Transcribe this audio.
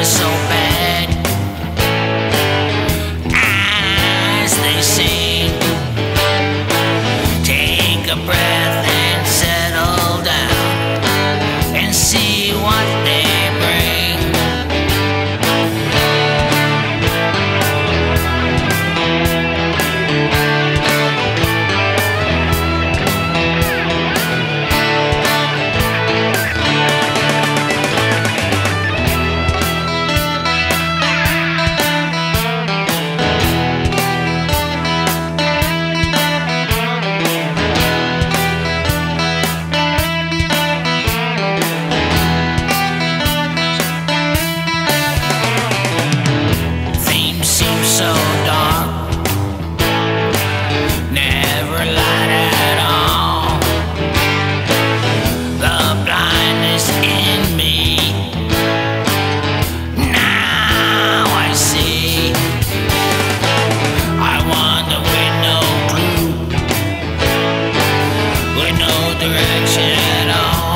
so bad as they sing. Take a breath and settle down and see what they bring. So dark, never light at all. The blindness in me, now I see. I wander with no clue, with no direction at all.